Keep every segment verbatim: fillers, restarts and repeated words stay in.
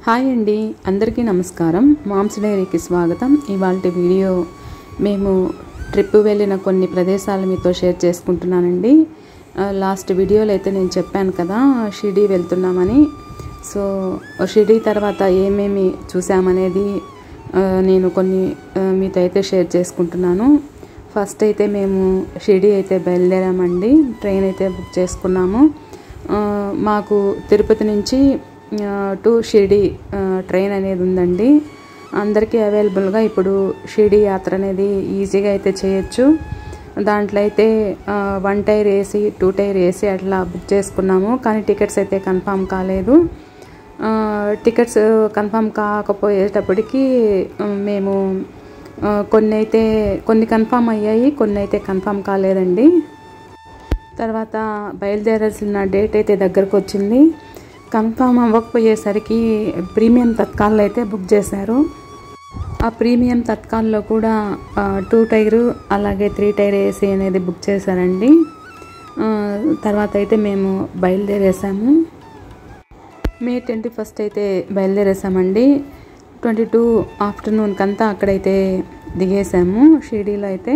Hi అండి, అందరికీ నమస్కారం. మామ్స్ డైరీకి స్వాగతం. ఇవాల్టి వీడియో మేము ట్రిప్ వెళ్ళిన కొన్ని ప్రదేశాలు మీతో షేర్ చేసుకుంటున్నానండి. లాస్ట్ వీడియోలో అయితే నేను చెప్పాను కదా షిరిడి వెళ్తున్నామని. సో షిరిడి తర్వాత ఏమేమి చూసామనేది నేను కొన్ని మీతో అయితే షేర్ చేసుకుంటున్నాను. ఫస్ట్ అయితే మేము షిరిడి అయితే బయలుదేరామండి. ట్రైన్ అయితే బుక్ చేసుకున్నాము. మాకు తిరుపతి నుంచి టు షిరిడి ట్రైన్ అనేది ఉందండి. అందరికీ అవైలబుల్గా ఇప్పుడు షిరిడి యాత్ర అనేది ఈజీగా అయితే చేయొచ్చు. దాంట్లో అయితే one tier AC two tier AC అట్లా బుక్ చేసుకున్నాము. కానీ టికెట్స్ అయితే కన్ఫామ్ కాలేదు. టికెట్స్ కన్ఫామ్ కాకపోయేటప్పటికి మేము కొన్ని అయితే కొన్ని కన్ఫామ్ అయ్యాయి, కొన్ని అయితే కన్ఫామ్ కాలేదండి. తర్వాత బయలుదేరాల్సిన డేట్ అయితే దగ్గరకు వచ్చింది. కన్ఫామ్ అవ్వకపోయేసరికి ప్రీమియం తత్కాల్లో అయితే బుక్ చేశారు. ఆ ప్రీమియం తత్కాల్లో కూడా టూ టైరు అలాగే త్రీ టైర్ ఏసీ అనేది బుక్ చేశారండి. తర్వాత అయితే మేము బయలుదేరేసాము. మే ట్వంటీ ఫస్ట్ అయితే బయలుదేరేసామండి. ట్వంటీ టూ ఆఫ్టర్నూన్కి అంతా అక్కడైతే దిగేసాము. షిరిడీలో అయితే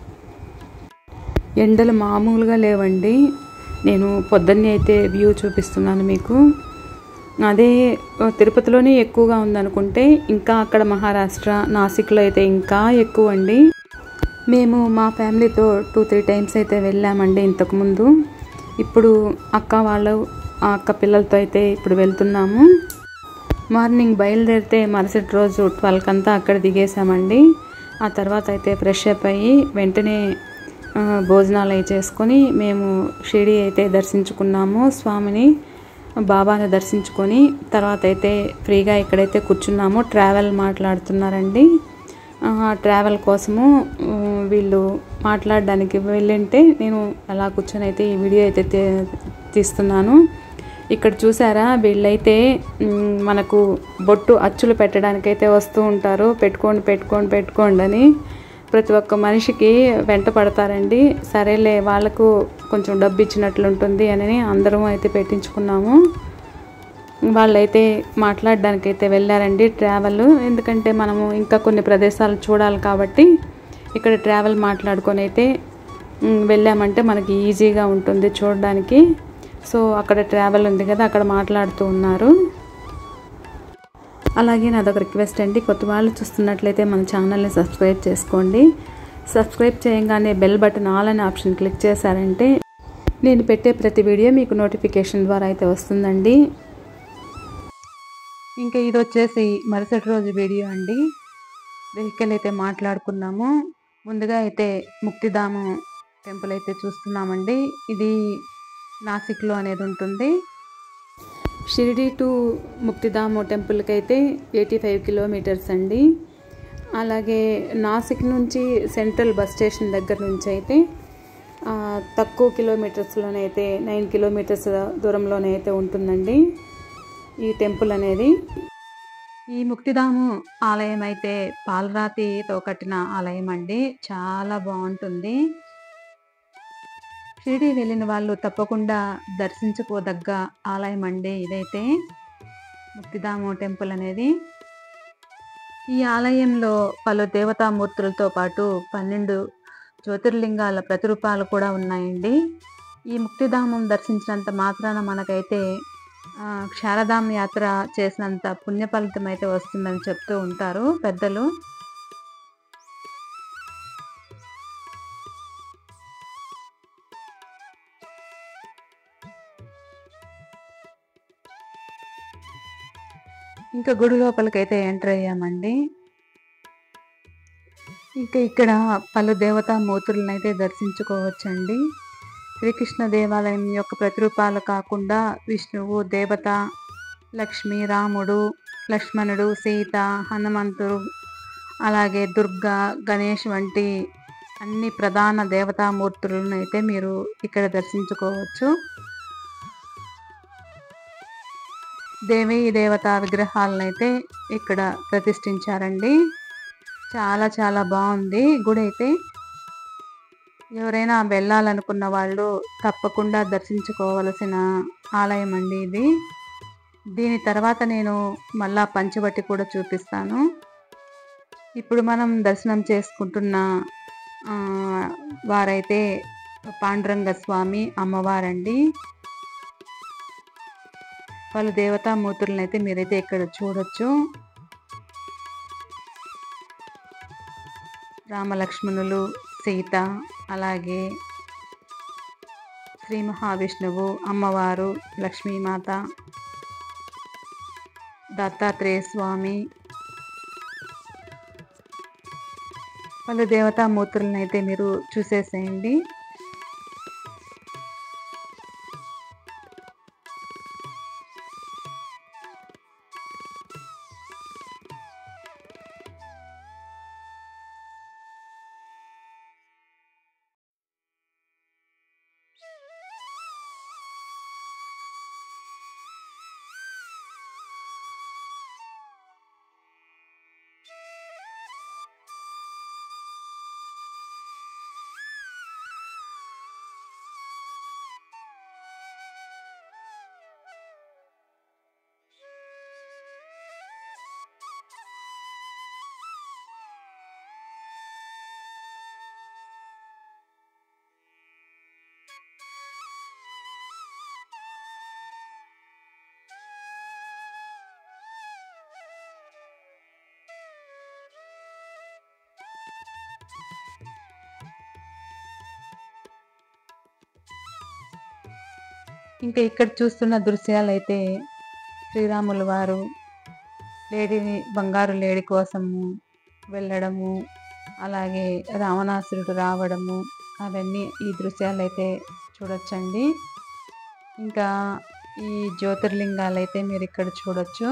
ఎండలు మామూలుగా లేవండి. నేను పొద్దున్నే అయితే వ్యూ చూపిస్తున్నాను మీకు. అదే తిరుపతిలోనే ఎక్కువగా ఉందనుకుంటే ఇంకా అక్కడ మహారాష్ట్ర నాసిక్లో అయితే ఇంకా ఎక్కువ అండి. మేము మా ఫ్యామిలీతో టూ త్రీ టైమ్స్ అయితే వెళ్ళామండి ఇంతకుముందు. ఇప్పుడు అక్క వాళ్ళు ఆ అక్క పిల్లలతో అయితే ఇప్పుడు వెళ్తున్నాము. మార్నింగ్ బయలుదేరితే మరుసటి రోజు ట్వెల్వ్కి అంతా అక్కడ దిగేసామండి. ఆ తర్వాత అయితే ఫ్రెష్ అప్ అయ్యి వెంటనే భోజనాలు అవి చేసుకొని మేము షిరిడి అయితే దర్శించుకున్నాము. స్వామిని బాబాని దర్శించుకొని తర్వాత అయితే ఫ్రీగా ఇక్కడైతే కూర్చున్నాము. ట్రావెల్ మాట్లాడుతున్నారండి. ట్రావెల్ కోసము వీళ్ళు మాట్లాడడానికి వెళ్ళింటే నేను అలా కూర్చొని అయితే ఈ వీడియో అయితే తీస్తున్నాను. ఇక్కడ చూసారా, వీళ్ళైతే మనకు బొట్టు అచ్చులు పెట్టడానికైతే వస్తూ ఉంటారు. పెట్టుకోండి పెట్టుకోండి పెట్టుకోండి అని ప్రతి ఒక్క మనిషికి వెంట పడతారండి. సరేలే వాళ్ళకు కొంచెం డబ్బు ఇచ్చినట్లు ఉంటుంది అని అందరం అయితే పెట్టించుకున్నాము. వాళ్ళైతే మాట్లాడడానికి అయితే వెళ్ళారండి ట్రావెల్. ఎందుకంటే మనము ఇంకా కొన్ని ప్రదేశాలు చూడాలి కాబట్టి ఇక్కడ ట్రావెల్ మాట్లాడుకొని అయితే వెళ్ళామంటే మనకి ఈజీగా ఉంటుంది చూడడానికి. సో అక్కడ ట్రావెల్ ఉంది కదా, అక్కడ మాట్లాడుతూ ఉన్నారు. అలాగే నాదొక రిక్వెస్ట్ అండి, కొత్త వాళ్ళు చూస్తున్నట్లయితే మన ఛానల్ని సబ్స్క్రైబ్ చేసుకోండి. సబ్స్క్రైబ్ చేయగానే బెల్ బటన్ ఆల్ అనే ఆప్షన్ క్లిక్ చేశారంటే నేను పెట్టే ప్రతి వీడియో మీకు నోటిఫికేషన్ ద్వారా అయితే వస్తుందండి. ఇంకా ఇది వచ్చేసి మరుసటి రోజు వీడియో అండి. వెహికల్ అయితే మాట్లాడుకున్నాము. ముందుగా అయితే ముక్తిధామం టెంపుల్ అయితే చూస్తున్నామండి. ఇది నాసిక్లో అనేది ఉంటుంది. షిరిడి టు ముక్తిధామ టెంపుల్కి అయితే ఎయిటీ ఫైవ్ కిలోమీటర్స్ అండి. అలాగే నాసిక్ నుంచి సెంట్రల్ బస్ స్టేషన్ దగ్గర నుంచి అయితే తక్కువ కిలోమీటర్స్లోనే అయితే నైన్ కిలోమీటర్స్ దూరంలోనే అయితే ఉంటుందండి ఈ టెంపుల్ అనేది. ఈ ముక్తిధామ ఆలయం అయితే పాలరాతితో కట్టిన ఆలయం అండి. చాలా బాగుంటుంది. షిరిడి వెళ్ళిన వాళ్ళు తప్పకుండా దర్శించుకోదగ్గ ఆలయం అండి ఇదైతే ముక్తిధామ టెంపుల్ అనేది. ఈ ఆలయంలో పలు దేవతామూర్తులతో పాటు పన్నెండు జ్యోతిర్లింగాల ప్రతిరూపాలు కూడా ఉన్నాయండి. ఈ ముక్తిధామం దర్శించినంత మాత్రాన మనకైతే క్షారధామ యాత్ర చేసినంత పుణ్య ఫలితం అయితే వస్తుందని చెప్తూ ఉంటారు పెద్దలు. ఇంకా గుడి లోపలికైతే ఎంటర్ అయ్యామండి. ఇంకా ఇక్కడ పలు దేవతా మూర్తులను అయితే దర్శించుకోవచ్చండి. శ్రీకృష్ణ దేవాలయం యొక్క ప్రతిరూపాలు కాకుండా విష్ణువు, దేవత, లక్ష్మి, రాముడు, లక్ష్మణుడు, సీత, హనుమంతుడు, అలాగే దుర్గా, గణేష్ వంటి అన్ని ప్రధాన దేవతామూర్తులను అయితే మీరు ఇక్కడ దర్శించుకోవచ్చు. దేవీ దేవతా విగ్రహాలను అయితే ఇక్కడ ప్రతిష్ఠించారండి. చాలా చాలా బాగుంది గుడి అయితే. ఎవరైనా వెళ్ళాలనుకున్న వాళ్ళు తప్పకుండా దర్శించుకోవలసిన ఆలయం అండి ఇది. దీని తర్వాత నేను మళ్ళా పంచవటి కూడా చూపిస్తాను. ఇప్పుడు మనం దర్శనం చేసుకుంటున్న ఆహ్, వారైతే పాండురంగ స్వామి, అమ్మవారండి. పలు దేవతామూర్తులనైతే మీరైతే ఇక్కడ చూడొచ్చు. రామలక్ష్మణులు, సీత, అలాగే శ్రీ మహావిష్ణువు, అమ్మవారు, లక్ష్మీమాత, దత్తాత్రేయ స్వామి, పలు దేవతామూర్తులనైతే మీరు చూసేసేయండి. ఇంకా ఇక్కడ చూస్తున్న దృశ్యాలైతే శ్రీరాముల వారు లేడీని బంగారు లేడి కోసము వెళ్ళడము, అలాగే రావణాసురుడు రావడము, అవన్నీ ఈ దృశ్యాలైతే చూడొచ్చండి. ఇంకా ఈ జ్యోతిర్లింగాలైతే మీరు ఇక్కడ చూడొచ్చు.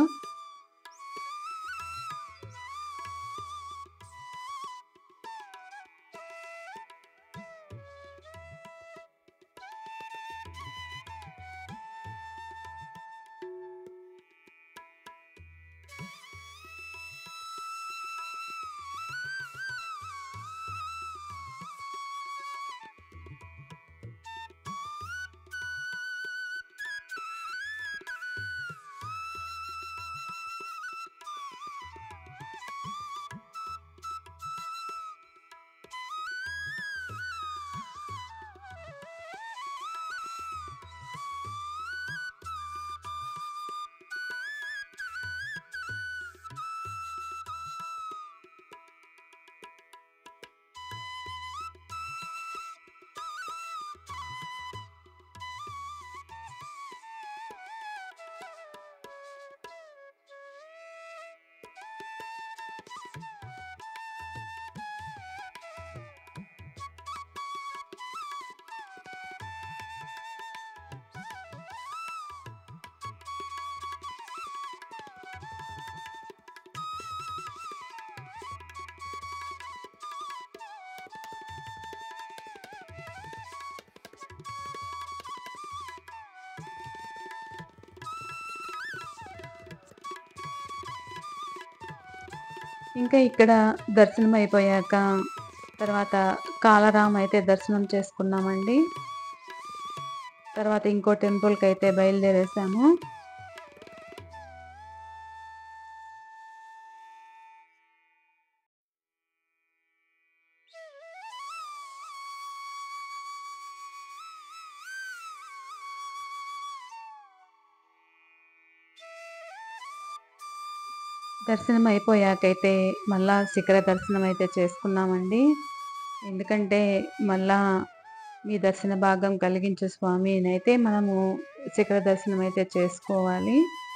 ఇంకా ఇక్కడ దర్శనం అయిపోయాక తర్వాత కాలరాం అయితే దర్శనం చేసుకున్నామండి. తర్వాత ఇంకో టెంపుల్కి అయితే బయలుదేరేసాము. దర్శనం అయిపోయాకైతే మళ్ళా శిఖర దర్శనం అయితే చేసుకున్నామండి. ఎందుకంటే మళ్ళా మీ దర్శన భాగం కలిగించు స్వామి అయితే మనము శిఖర దర్శనం అయితే చేసుకోవాలి.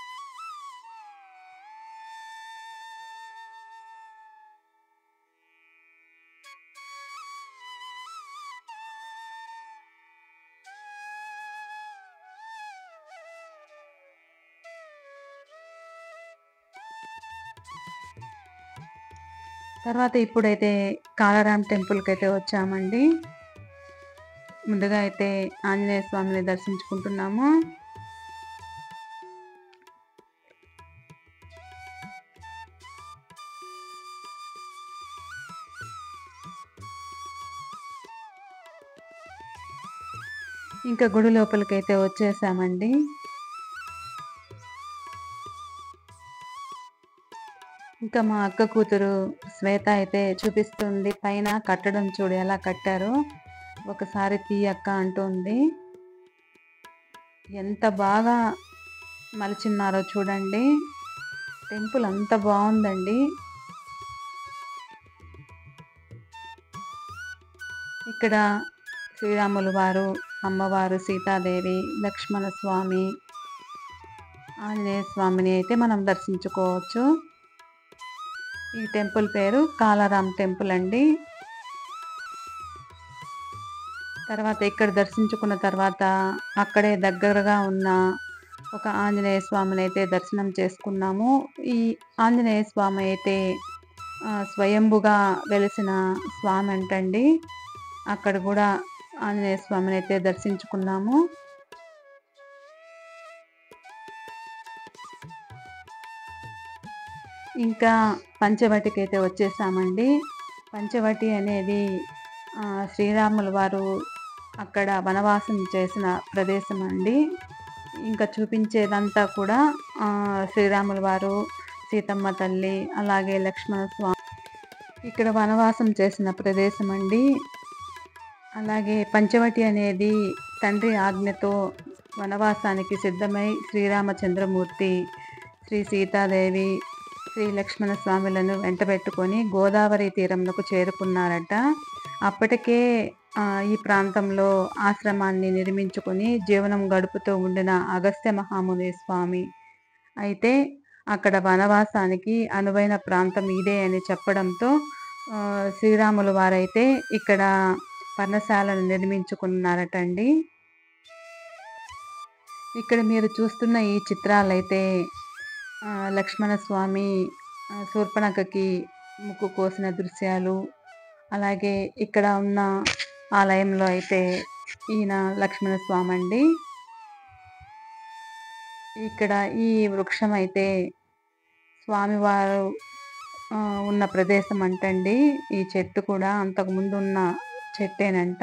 తర్వాత ఇప్పుడైతే కాలారాం టెంపుల్కి అయితే వచ్చామండి. ముందుగా అయితే ఆంజనేయ స్వామిని దర్శించుకుంటున్నాము. ఇంకా గుడి లోపలికైతే వచ్చేసామండి. ఇంకా మా అక్క కూతురు శ్వేత అయితే చూపిస్తుంది పైన కట్టడం చూడు ఎలా కట్టారో, ఒకసారి తీయక్క అంటుంది. ఎంత బాగా మలిచిన్నారో చూడండి. టెంపుల్ అంత బాగుందండి. ఇక్కడ శ్రీరాములు వారు, అమ్మవారు సీతాదేవి, లక్ష్మణ స్వామి, ఆంజనేయ స్వామిని అయితే మనం దర్శించుకోవచ్చు. ఈ టెంపుల్ పేరు కాలారాం టెంపుల్ అండి. తర్వాత ఇక్కడ దర్శించుకున్న తర్వాత అక్కడే దగ్గరగా ఉన్న ఒక ఆంజనేయ స్వామిని అయితే దర్శనం చేసుకున్నాము. ఈ ఆంజనేయ స్వామి అయితే స్వయంభుగా వెలిసిన స్వామి అంటండి. అక్కడ కూడా ఆంజనేయ స్వామిని అయితే దర్శించుకున్నాము. ఇంకా పంచవటికి అయితే వచ్చేసామండి. పంచవటి అనేది శ్రీరాముల వారు అక్కడ వనవాసం చేసిన ప్రదేశం అండి. ఇంకా చూపించేదంతా కూడా శ్రీరాముల వారు, సీతమ్మ తల్లి, అలాగే లక్ష్మణ స్వామి ఇక్కడ వనవాసం చేసిన ప్రదేశం అండి. అలాగే పంచవటి అనేది తండ్రి ఆజ్ఞతో వనవాసానికి సిద్ధమై శ్రీరామచంద్రమూర్తి, శ్రీ సీతాదేవి, శ్రీ లక్ష్మణ స్వాములను వెంటబెట్టుకొని గోదావరి తీరంలోకి చేరుకున్నారట. అప్పటికే ఈ ప్రాంతంలో ఆశ్రమాన్ని నిర్మించుకొని జీవనం గడుపుతూ ఉండిన అగస్త్య మహాముని స్వామి అయితే అక్కడ వనవాసానికి అనువైన ప్రాంతం ఇదే అని చెప్పడంతో శ్రీరాములు వారైతే ఇక్కడ పర్ణశాలను నిర్మించుకున్నారటండి. ఇక్కడ మీరు చూస్తున్న ఈ చిత్రాలైతే లక్ష్మణ స్వామి శూర్పణఖకి ముక్కు కోసిన దృశ్యాలు, అలాగే ఇక్కడ ఉన్న ఆలయంలో అయితే ఈయన లక్ష్మణ స్వామి అండి. ఇక్కడ ఈ వృక్షం అయితే స్వామివారు ఉన్న ప్రదేశం అంటండి. ఈ చెట్టు కూడా అంతకుముందు ఉన్న చెట్టేనంట.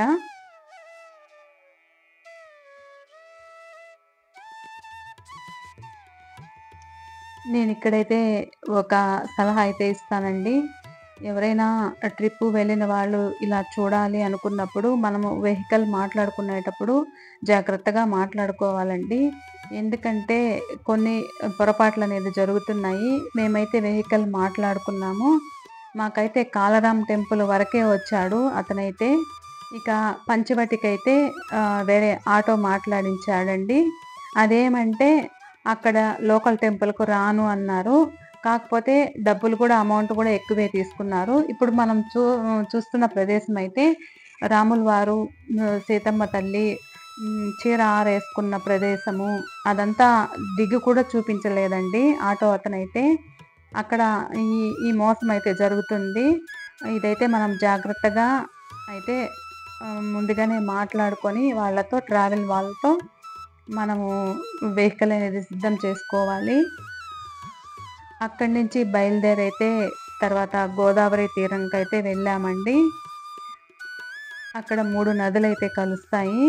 నేను ఇక్కడైతే ఒక సలహా అయితే ఇస్తానండి. ఎవరైనా ట్రిప్ వెళ్ళిన వాళ్ళు ఇలా చూడాలి అనుకున్నప్పుడు మనము వెహికల్ మాట్లాడుకునేటప్పుడు జాగ్రత్తగా మాట్లాడుకోవాలండి. ఎందుకంటే కొన్ని పొరపాట్లు అనేది జరుగుతున్నాయి. మేమైతే వెహికల్ మాట్లాడుకున్నాము. మాకైతే కాలారాం టెంపుల్ వరకే వచ్చాడు అతనైతే. ఇక పంచవటికైతే వేరే ఆటో మాట్లాడించాడండి. అదేమంటే అక్కడ లోకల్ టెంపుల్కు రాను అన్నారు. కాకపోతే డబ్బులు కూడా అమౌంట్ కూడా ఎక్కువే తీసుకున్నారు. ఇప్పుడు మనం చూ చూస్తున్న ప్రదేశం అయితే రాముల వారు, సీతమ్మ తల్లి చీర ఆరేసుకున్న ప్రదేశము అదంతా దిగు కూడా చూపించలేదండి ఆటో అతనైతే. అక్కడ ఈ ఈ మోసం అయితే జరుగుతుంది. ఇదైతే మనం జాగ్రత్తగా అయితే ముందుగానే మాట్లాడుకొని వాళ్ళతో ట్రావెల్ వాళ్ళతో మనము వెహికల్ అనేది సిద్ధం చేసుకోవాలి. అక్కడి నుంచి బయలుదేరైతే తర్వాత గోదావరి తీరంకి అయితే వెళ్ళామండి. అక్కడ మూడు నదులు అయితే కలుస్తాయి.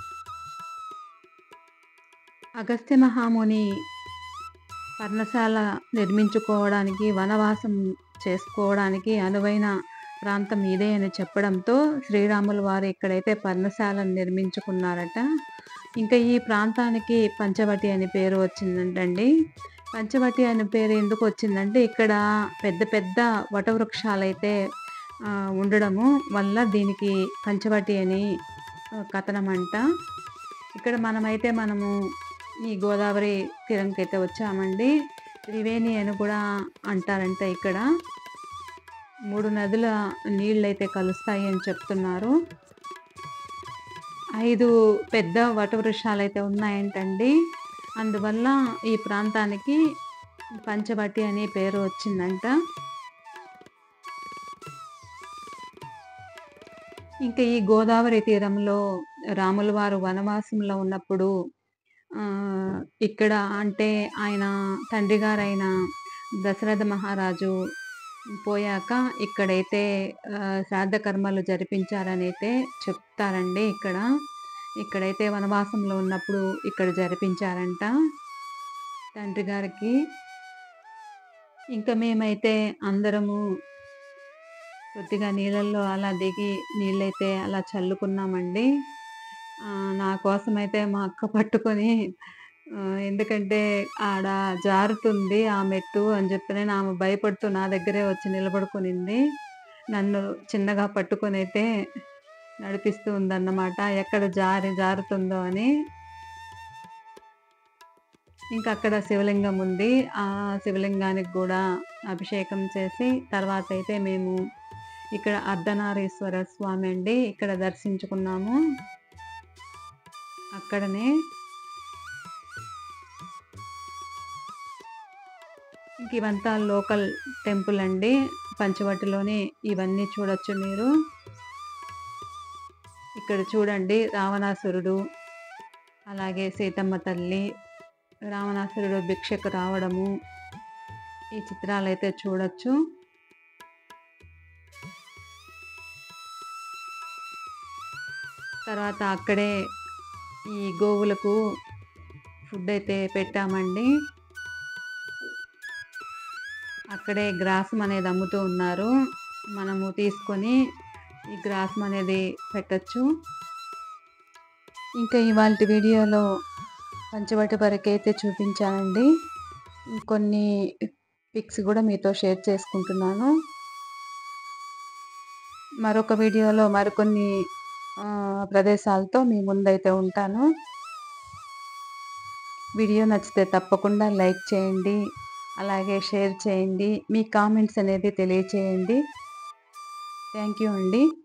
అగస్త్య మహాముని పర్ణశాల నిర్మించుకోవడానికి, వనవాసం చేసుకోవడానికి అనువైన ప్రాంతం ఇదే అని చెప్పడంతో శ్రీరాముల వారు ఇక్కడైతే పర్ణశాలను నిర్మించుకున్నారట. ఇంకా ఈ ప్రాంతానికి పంచవటి అని పేరు వచ్చిందంటండి. పంచవటి అనే పేరు ఎందుకు వచ్చిందంటే ఇక్కడ పెద్ద పెద్ద వటవృక్షాలైతే ఉండడము వల్ల దీనికి పంచవటి అని కథనం అంట. ఇక్కడ మనమైతే మనము ఈ గోదావరి తీరంకి అయితే వచ్చామండి. త్రివేణి అని కూడా అంటారంట. ఇక్కడ మూడు నదుల నీళ్ళు అయితే కలుస్తాయి అని చెప్తున్నారు. ఐదు పెద్ద వటవృక్షాలు అయితే ఉన్నాయంటండి. అందువల్ల ఈ ప్రాంతానికి పంచవటి అనే పేరు వచ్చిందంట. ఇంకా ఈ గోదావరి తీరంలో రాముల వారు వనవాసంలో ఉన్నప్పుడు ఇక్కడ అంటే ఆయన తండ్రి గారైన దశరథ మహారాజు పోయాక ఇక్కడైతే శ్రాద్ధ కర్మలు జరిపించారని అయితే చెప్తారండి. ఇక్కడ ఇక్కడైతే వనవాసంలో ఉన్నప్పుడు ఇక్కడ జరిపించారంట తండ్రి గారికి. ఇంకా మేమైతే అందరము కొద్దిగా నీళ్ళల్లో అలా దిగి నీళ్ళైతే అలా చల్లుకున్నామండి. ఆహ్, నా కోసమైతే మా అక్క పట్టుకొని ఆహ్, ఎందుకంటే ఆడ జారుతుంది ఆ మెట్టు అని చెప్పినని ఆమె భయపడుతూ నా దగ్గరే వచ్చి నిలబడుకొనింది. నన్ను చిన్నగా పట్టుకొనైతే నడిపిస్తూ ఉందన్నమాట. ఎక్కడ జారి జారుతుందో అని. ఇంకా అక్కడ శివలింగం ఉంది. ఆ శివలింగానికి గూడా అభిషేకం చేసి తర్వాతైతే మేము ఇక్కడ అర్ధనారీశ్వర స్వామి అండి. ఇక్కడ దర్శించుకున్నాము. అక్కడనే ఇంక ఇవంతా లోకల్ టెంపుల్ అండి. పంచవటిలోనే ఇవన్నీ చూడొచ్చు మీరు. ఇక్కడ చూడండి రావణాసురుడు, అలాగే సీతమ్మ తల్లి, రావణాసురుడు భిక్షకు రావడము, ఈ చిత్రాలైతే చూడొచ్చు. తర్వాత అక్కడే ఈ గోవులకు ఫుడ్ అయితే పెట్టామండి. అక్కడే గ్రాసం అనేది అమ్ముతూ ఉన్నారు. మనము తీసుకొని ఈ గ్రాసం అనేది పెట్టొచ్చు. ఇంకా ఇవాల్టి వీడియోలో పంచవటి వరకైతే చూపించానండి. కొన్ని పిక్స్ కూడా మీతో షేర్ చేసుకుంటున్నాను. మరొక వీడియోలో మరికొన్ని ఆహ్, ప్రదేశాలతో మీ ముందైతే ఉంటాను. వీడియో నచ్చితే తప్పకుండా లైక్ చేయండి. అలాగే షేర్ చేయండి. మీ కామెంట్స్ అనేది తెలియచేయండి. థ్యాంక్ యూ అండి.